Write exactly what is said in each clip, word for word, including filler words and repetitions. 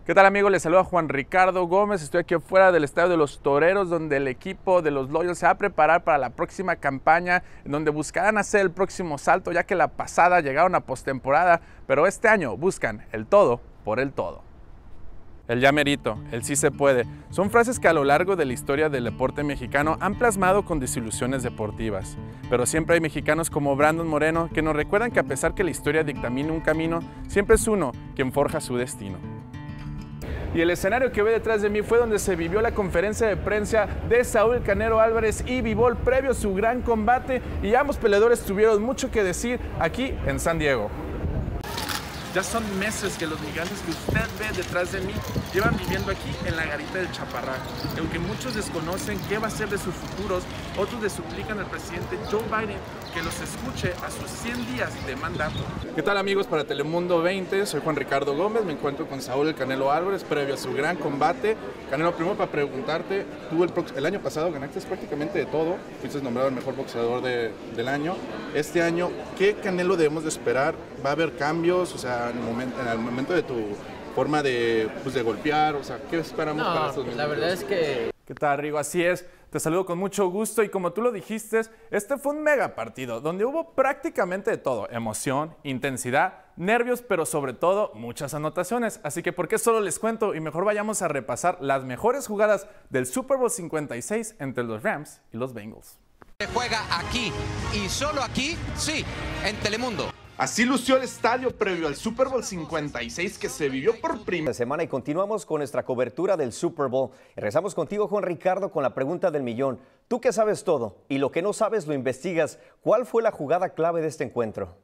¿Qué tal, amigos? Les saluda Juan Ricardo Gómez. Estoy aquí afuera del Estadio de los Toreros, donde el equipo de los Loyals se va a preparar para la próxima campaña, en donde buscarán hacer el próximo salto, ya que la pasada llegaron a postemporada, pero este año buscan el todo por el todo. El ya merito, el sí se puede, son frases que a lo largo de la historia del deporte mexicano han plasmado con desilusiones deportivas. Pero siempre hay mexicanos como Brandon Moreno que nos recuerdan que a pesar que la historia dictamina un camino, siempre es uno quien forja su destino. Y el escenario que ve detrás de mí fue donde se vivió la conferencia de prensa de Saúl El Canelo Álvarez y Bivol previo a su gran combate, y ambos peleadores tuvieron mucho que decir aquí en San Diego. Ya son meses que los gigantes que usted ve detrás de mí llevan viviendo aquí en la garita del Chaparral. Aunque muchos desconocen qué va a ser de sus futuros, otros le suplican al presidente Joe Biden que los escuche a sus cien días de mandato. ¿Qué tal, amigos? Para Telemundo veinte, soy Juan Ricardo Gómez, me encuentro con Saúl El Canelo Álvarez previo a su gran combate. Canelo, primero para preguntarte, tú el, el año pasado ganaste prácticamente de todo, fuiste nombrado el mejor boxeador de, del año. Este año, ¿qué Canelo debemos de esperar? ¿Va a haber cambios? O sea, en el momento, en el momento de tu forma de, pues, de golpear, o sea, ¿qué esperamos no, para estos pues la verdad es que... ¿Qué tal, Rigo? Así es, te saludo con mucho gusto y como tú lo dijiste, este fue un mega partido donde hubo prácticamente de todo, emoción, intensidad, nervios, pero sobre todo muchas anotaciones. Así que, ¿por qué solo les cuento? Y mejor vayamos a repasar las mejores jugadas del Super Bowl cincuenta y seis entre los Rams y los Bengals. Se juega aquí y solo aquí, sí, en Telemundo. Así lució el estadio previo al Super Bowl cincuenta y seis que se vivió por primera semana y continuamos con nuestra cobertura del Super Bowl. Regresamos contigo, Juan Ricardo, con la pregunta del millón. Tú que sabes todo y lo que no sabes lo investigas. ¿Cuál fue la jugada clave de este encuentro?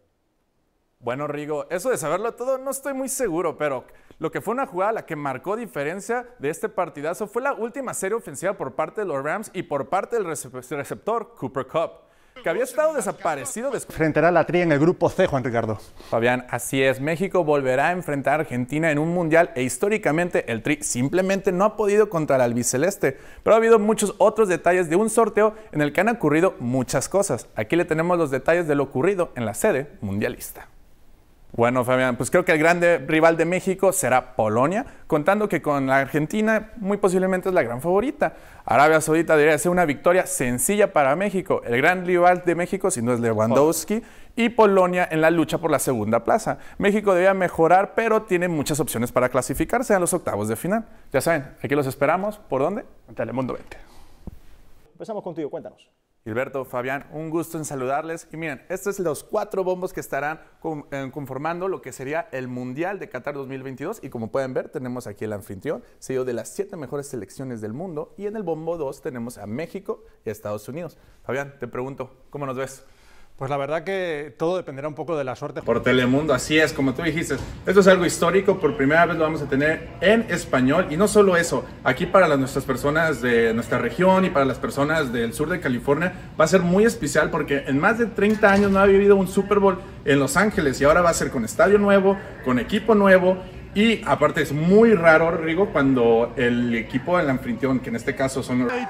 Bueno, Rigo, eso de saberlo todo no estoy muy seguro, pero lo que fue una jugada la que marcó diferencia de este partidazo fue la última serie ofensiva por parte de los Rams y por parte del receptor Cooper Kupp, que había estado desaparecido después. Enfrentará a la Tri en el grupo C, Juan Ricardo. Fabián, así es, México volverá a enfrentar a Argentina en un mundial e históricamente el Tri simplemente no ha podido contra el albiceleste, pero ha habido muchos otros detalles de un sorteo en el que han ocurrido muchas cosas. Aquí le tenemos los detalles de lo ocurrido en la sede mundialista. Bueno, Fabián, pues creo que el grande rival de México será Polonia, contando que con la Argentina muy posiblemente es la gran favorita. Arabia Saudita debería ser una victoria sencilla para México. El gran rival de México, si no es Lewandowski, y Polonia en la lucha por la segunda plaza. México debería mejorar, pero tiene muchas opciones para clasificarse a los octavos de final. Ya saben, aquí los esperamos. ¿Por dónde? En Telemundo veinte. Empezamos contigo, cuéntanos. Gilberto, Fabián, un gusto en saludarles. Y miren, estos son los cuatro bombos que estarán conformando lo que sería el Mundial de Qatar dos mil veintidós. Y como pueden ver, tenemos aquí el anfitrión, sello de las siete mejores selecciones del mundo. Y en el bombo dos tenemos a México y a Estados Unidos. Fabián, te pregunto, ¿cómo nos ves? Pues la verdad que todo dependerá un poco de la suerte. Por Telemundo, así es, como tú dijiste. Esto es algo histórico, por primera vez lo vamos a tener en español. Y no solo eso, aquí para las, nuestras personas de nuestra región y para las personas del sur de California va a ser muy especial porque en más de treinta años no ha vivido un Super Bowl en Los Ángeles y ahora va a ser con estadio nuevo, con equipo nuevo. Y aparte es muy raro, Rigo, cuando el equipo del anfitrión, que en este caso son los...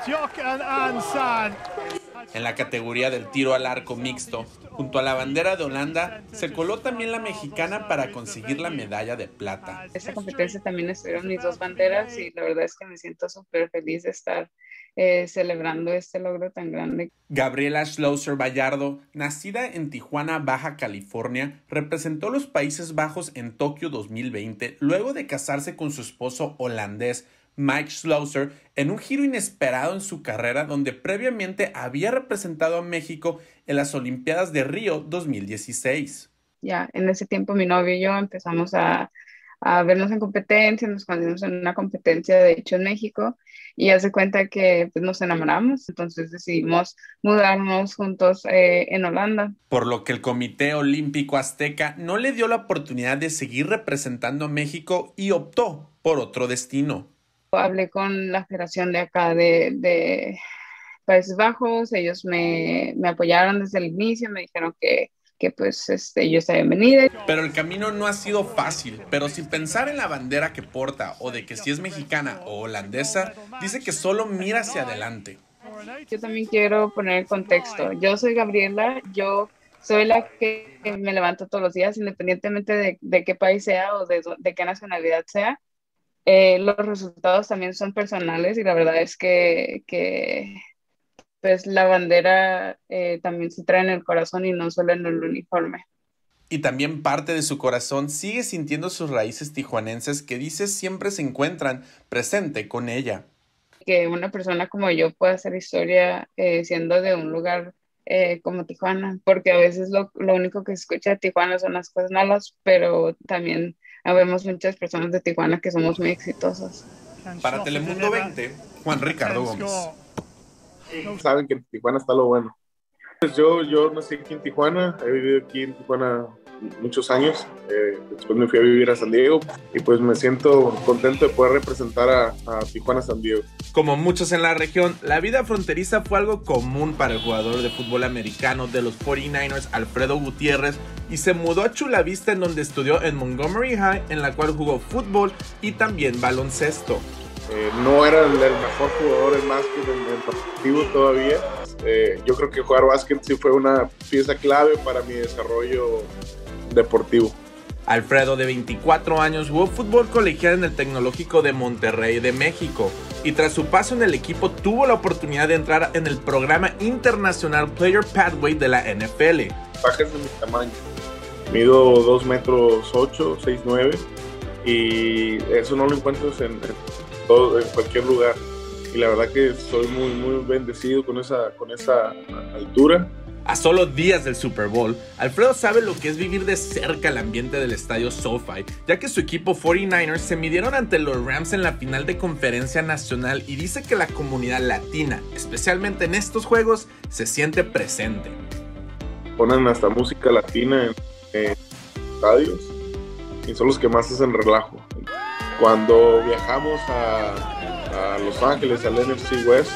En la categoría del tiro al arco mixto, junto a la bandera de Holanda, se coló también la mexicana para conseguir la medalla de plata. Esta competencia también estuvieron mis dos banderas y la verdad es que me siento súper feliz de estar eh, celebrando este logro tan grande. Gabriela Schlosser Vallardo, nacida en Tijuana, Baja California, representó los Países Bajos en Tokio dos mil veinte luego de casarse con su esposo holandés, Mike Schlosser, en un giro inesperado en su carrera donde previamente había representado a México en las Olimpiadas de Río dos mil dieciséis. Ya, en ese tiempo mi novio y yo empezamos a, a vernos en competencia, nos conocimos en una competencia de hecho en México y hace cuenta que pues, nos enamoramos, entonces decidimos mudarnos juntos eh, en Holanda. Por lo que el Comité Olímpico Azteca no le dio la oportunidad de seguir representando a México y optó por otro destino. Hablé con la federación de acá de, de Países Bajos, ellos me, me apoyaron desde el inicio, me dijeron que, que pues este, yo estaba bienvenida. Pero el camino no ha sido fácil, pero sin pensar en la bandera que porta o de que si es mexicana o holandesa, dice que solo mira hacia adelante. Yo también quiero poner el contexto, yo soy Gabriela, yo soy la que me levanto todos los días, independientemente de, de qué país sea o de, de qué nacionalidad sea. eh, los resultados también son personales y la verdad es que, que pues la bandera eh, también se trae en el corazón y no solo en el uniforme. Y también parte de su corazón sigue sintiendo sus raíces tijuanenses que dice siempre se encuentran presente con ella. Que una persona como yo pueda hacer historia eh, siendo de un lugar eh, como Tijuana, porque a veces lo, lo único que se escucha de Tijuana son las cosas malas, pero también vemos muchas personas de Tijuana que somos muy exitosas. Para Telemundo veinte, Juan Ricardo Gómez. Saben que en Tijuana está lo bueno. Pues yo, yo nací aquí en Tijuana, he vivido aquí en Tijuana muchos años, eh, después me fui a vivir a San Diego y pues me siento contento de poder representar a, a Tijuana San Diego. Como muchos en la región, la vida fronteriza fue algo común para el jugador de fútbol americano de los cuarenta y nueve ers Alfredo Gutiérrez y se mudó a Chula Vista en donde estudió en Montgomery High, en la cual jugó fútbol y también baloncesto. Eh, no era el, el mejor jugador en básquet en el deportivo todavía. Eh, yo creo que jugar básquet sí fue una pieza clave para mi desarrollo deportivo. Alfredo, de veinticuatro años, jugó fútbol colegial en el Tecnológico de Monterrey de México y tras su paso en el equipo tuvo la oportunidad de entrar en el programa internacional Player Pathway de la N F L. Bájense mi tamaño. Mido dos metros ocho, seis nueve y eso no lo encuentras en, en, todo, en cualquier lugar. Y la verdad que soy muy, muy bendecido con esa, con esa altura. A solo días del Super Bowl, Alfredo sabe lo que es vivir de cerca el ambiente del estadio SoFi, ya que su equipo cuarenta y nueve ers se midieron ante los Rams en la final de conferencia nacional y dice que la comunidad latina, especialmente en estos juegos, se siente presente. Ponen hasta música latina en, en estadios y son los que más hacen relajo. Cuando viajamos a, a Los Ángeles, al N F C West,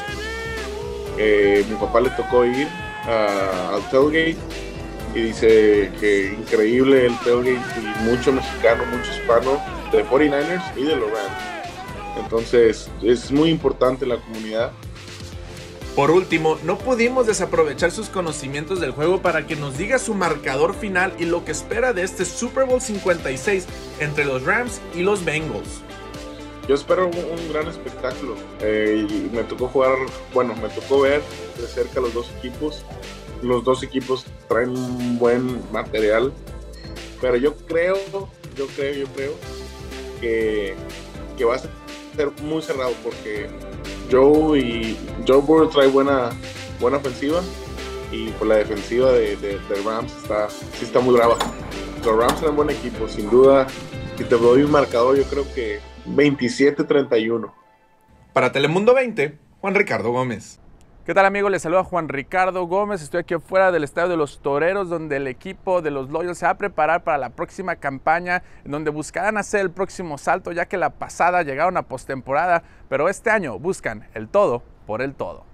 eh, mi papá le tocó ir Uh, al tailgate y dice que increíble el tailgate y mucho mexicano, mucho hispano de cuarenta y nueve ers y de los Rams. Entonces es muy importante la comunidad. Por último, no pudimos desaprovechar sus conocimientos del juego para que nos diga su marcador final y lo que espera de este Super Bowl cincuenta y seis entre los Rams y los Bengals. Yo espero un, un gran espectáculo. Eh, y me tocó jugar, bueno, me tocó ver de cerca los dos equipos. Los dos equipos traen un buen material, pero yo creo, yo creo, yo creo que, que va a ser muy cerrado porque Joe y Joe Burrow trae buena, buena ofensiva y por la defensiva de, de, de Rams está, sí está muy brava. Los Rams son un buen equipo, sin duda. Si te doy un marcador, yo creo que veintisiete treinta y uno. Para Telemundo veinte, Juan Ricardo Gómez. ¿Qué tal, amigos? Les saluda Juan Ricardo Gómez. Estoy aquí afuera del estadio de los Toreros, donde el equipo de los Loyals se va a preparar para la próxima campaña, en donde buscarán hacer el próximo salto, ya que la pasada llegaron a postemporada, pero este año buscan el todo por el todo.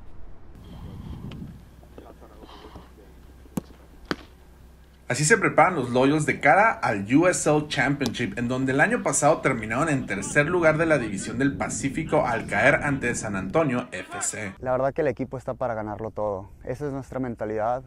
Así se preparan los Loyals de cara al U S L Championship, en donde el año pasado terminaron en tercer lugar de la división del Pacífico al caer ante San Antonio F C. La verdad que el equipo está para ganarlo todo. Esa es nuestra mentalidad.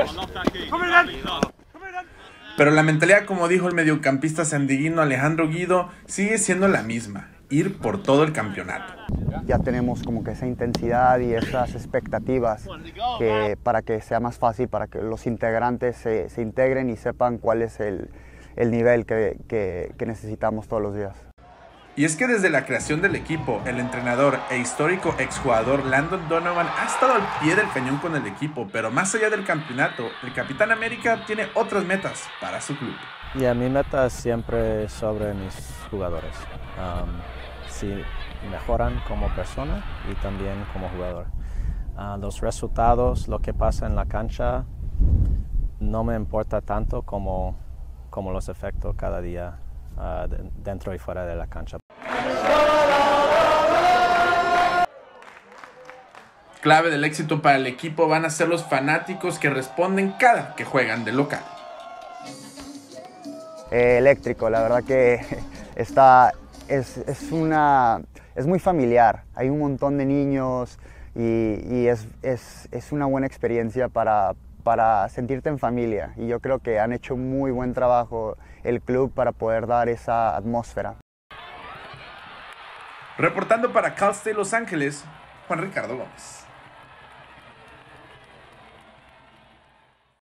Pero la mentalidad, como dijo el mediocampista sandiguino Alejandro Guido, sigue siendo la misma: ir por todo el campeonato. Ya tenemos como que esa intensidad y esas expectativas que, para que sea más fácil, para que los integrantes se, se integren y sepan cuál es el, el nivel que, que, que necesitamos todos los días. Y es que desde la creación del equipo, el entrenador e histórico exjugador Landon Donovan ha estado al pie del cañón con el equipo, pero más allá del campeonato, el Capitán América tiene otras metas para su club. Y a mi meta siempre sobre mis jugadores. Um, si mejoran como persona y también como jugador. Uh, los resultados, lo que pasa en la cancha, no me importa tanto como, como los efectos cada día uh, de, dentro y fuera de la cancha. Clave del éxito para el equipo van a ser los fanáticos que responden cada que juegan de local. Eh, eléctrico, la verdad que está, es, es, una, es muy familiar. Hay un montón de niños y, y es, es, es una buena experiencia para, para sentirte en familia. Y yo creo que han hecho muy buen trabajo el club para poder dar esa atmósfera. Reportando para Cal State Los Ángeles, Juan Ricardo Gómez.